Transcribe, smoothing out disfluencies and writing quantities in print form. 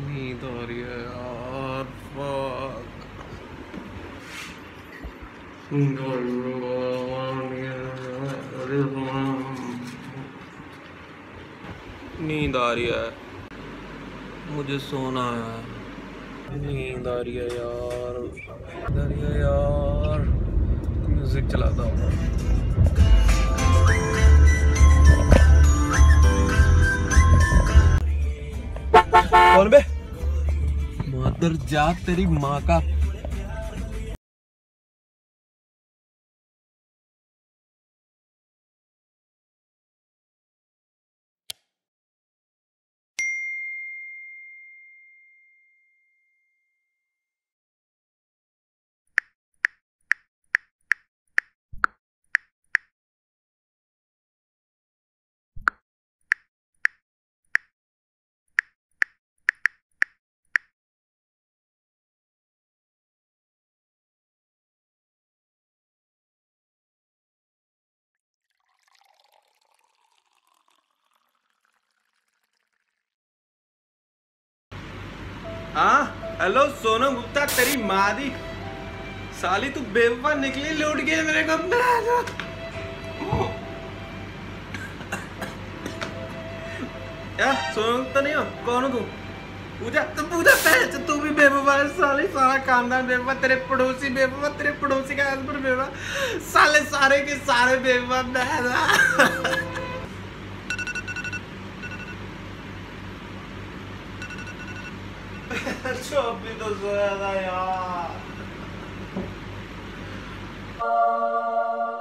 नींद आ रही है यार। fuck। नींद आ रही है, मुझे सोना है। नींद आ रही है यार, नींद आ रही है यार। म्यूजिक चलाता हूँ। कौन बे? मदर जात तेरी माँ का। हाँ हेलो सोनम गुप्ता तेरी माँ दी साली, तू बेवफा निकली, लूट गई मेरे को। यार सोनम गुप्ता नहीं हो, कौन हो तू? पूजा, तू पूजा पहले तू भी बेवफा है साली, सारा खानदान बेवफा, तेरे पड़ोसी बेवफा, तेरे पड़ोसी का हस्बैंड बेवफा, साले सारे के सारे बेवफा। अभी तो सोया था यार।